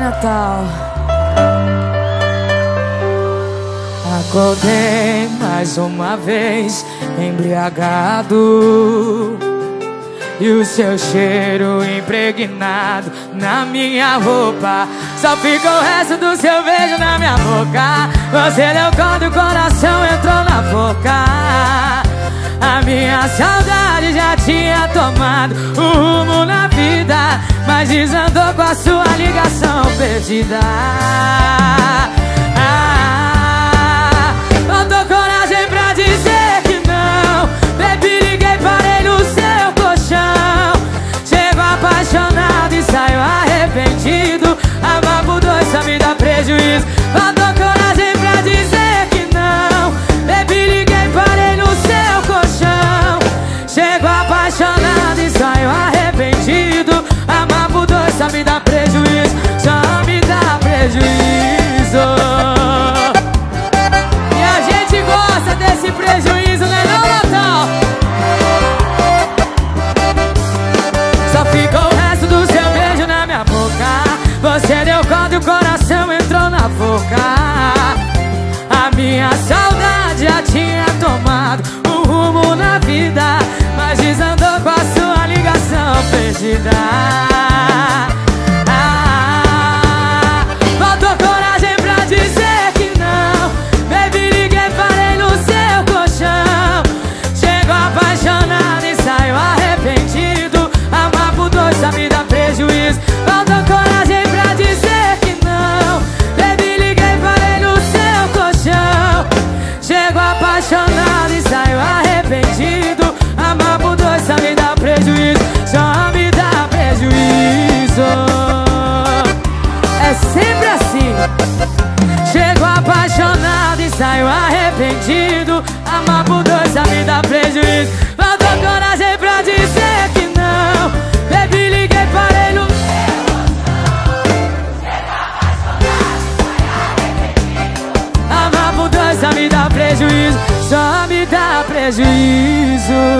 Natal. Acordei mais uma vez, embriagado, e o seu cheiro impregnado na minha roupa. Só fica o resto do seu beijo na minha boca. Você deu quando o coração entrou na boca. A minha saudade já tinha tomado o rumo na vida, mas desandou com a sua ligação perdida. Faltou coragem pra dizer que não. Baby, liguei, parei no seu colchão. Chego apaixonado e saio arrependido. Amar por dois só me dá prejuízo. Faltou coragem pra dizer que não. Baby, liguei, parei no seu colchão. Chego apaixonado e saio arrependido. Amar por dois só me dá prejuízo. Só me dá prejuízo. E a gente gosta desse prejuízo, né não, Natal? Só ficou o resto do seu beijo na minha boca. Você deu quando o coração entrou na boca. A minha saudade já tinha tomado um rumo na vida, mas desandou com a sua ligação perdida. Faltou coragem pra dizer que não. Baby, liguei, parei no seu colchão. Chego apaixonado e saio arrependido. Amar por dois só me dá prejuízo. Faltou coragem pra dizer que não. Baby, liguei, parei no seu colchão. Chego apaixonado e saio arrependido. Amar por dois só me dá prejuízo. Só me dá prejuízo. É sempre assim. Chego apaixonado e saio arrependido. Amar por dois só me dá prejuízo. Faltou coragem pra dizer que não. Baby, liguei, parei no... Amar por dois só me dá prejuízo. Só me dá prejuízo.